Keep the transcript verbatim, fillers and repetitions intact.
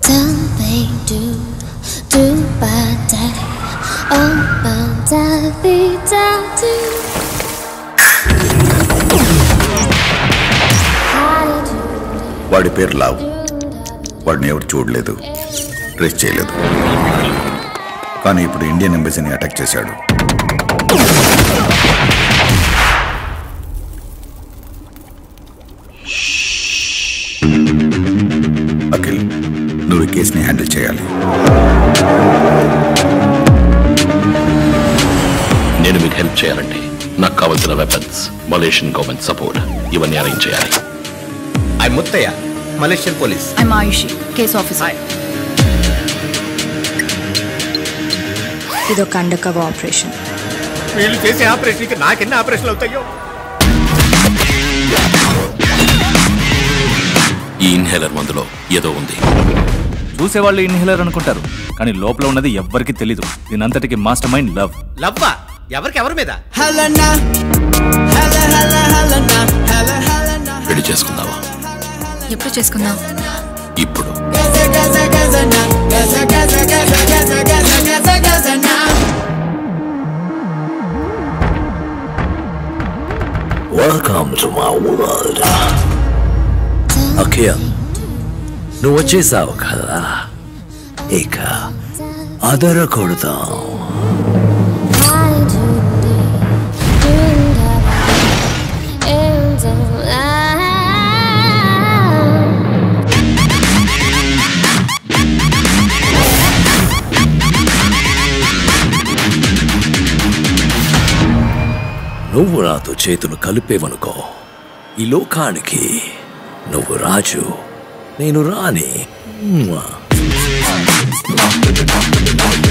వాడి పేరు లావ్. వాడిని ఎవరు చూడలేదు, ట్రేస్ చేయలేదు. కానీ ఇప్పుడు ఇండియన్ ఎంబసీని అటాక్ చేశాడు. అఖిల్, నువ్వు ఈ కేసుని హ్యాండిల్ చేయాలి. నేను మీకు హెల్ప్ చేయాలంటే నాకు కావాల్సిన వెపన్స్, మలేషియన్ గవర్నమెంట్ సపోర్ట్ ఇవన్నీ అరేంజ్ చేయాలి. I Muthaiah, Malaysian police. I Ayushi, case officer. ఇదొక అండర్ కవర్ ఆపరేషన్. వీళ్ళు చేసే ఆపరేషన్కి నాకెన్ని ఆపరేషన్లు అవుతాయో. ఈ ఇన్హేలర్ మందులో ఏదో ఉంది. చూసేవాళ్ళు ఇన్హేలర్ అనుకుంటారు, కానీ లోపల ఉన్నది ఎవ్వరికి తెలీదు. దీనంతటికి మాస్టర్ మైండ్ లవ్. లవ్వా? ఎవరికి ఎవరి మీద? పెళ్లి చేసుకుందావా? ఎప్పుడు చేసుకుందాం? ఇప్పుడు. Welcome to my world. Akhil, నువ్వు వచ్చేసావు కదా, ఇక అదర కొడతాం. నువ్వు నాతో చేతులు కలిపేవనుకో, ఈ లోకానికి నువ్వు రాజు, నేను రాణి.